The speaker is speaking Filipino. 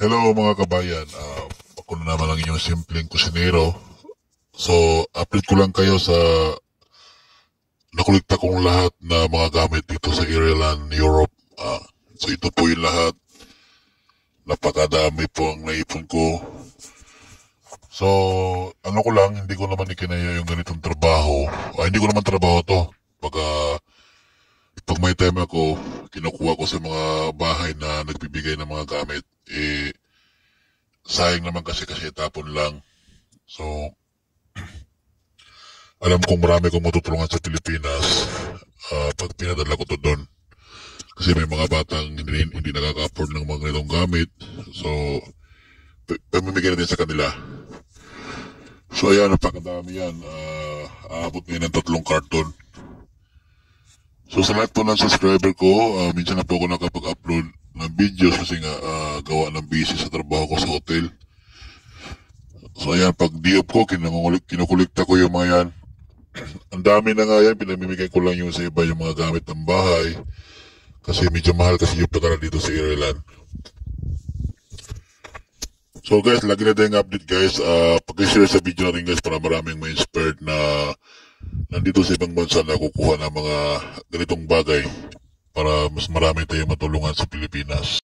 Hello mga kabayan, ako na naman ang inyong simpleng kusinero. So, update ko lang kayo sa nakulikta kong lahat na mga gamit dito sa Ireland, Europe. So ito po yung lahat. Napakadami po ang naipon ko. So, ano ko lang, hindi ko naman ikinaya yung ganitong trabaho. Hindi ko naman trabaho to. Pag may time ako, kinukuha ko sa mga bahay na nagbibigay ng mga gamit. Sayang naman kasi tapon lang. So, alam kong marami kong matutulungan sa Pilipinas pag pinadala ko to doon. Kasi may mga batang hindi nakaka-afford ng mga ganitong gamit. So, pamimigay natin sa kanila. So, ayan, napakadami yan. Aabot ngayon ng 3 karton. So, sa lahat po ng subscriber ko, minsan na po ako nakapag-upload ng videos kasi nga gawa ng busy sa trabaho ko sa hotel. So, ayan, pag di-up ko, kinukulikta ko yung mga yan. Ang dami na nga yan, pinamimigay ko lang yung sa iba yung mga gamit ng bahay. Kasi medyo mahal kasi yung pagkara dito sa Ireland. So guys, lagi na tayong update guys. Pag-share sa video natin guys para maraming ma-inspired na nandito sa ibang bansa na kukuha ng mga ganitong bagay para mas marami tayong matulungan sa Pilipinas.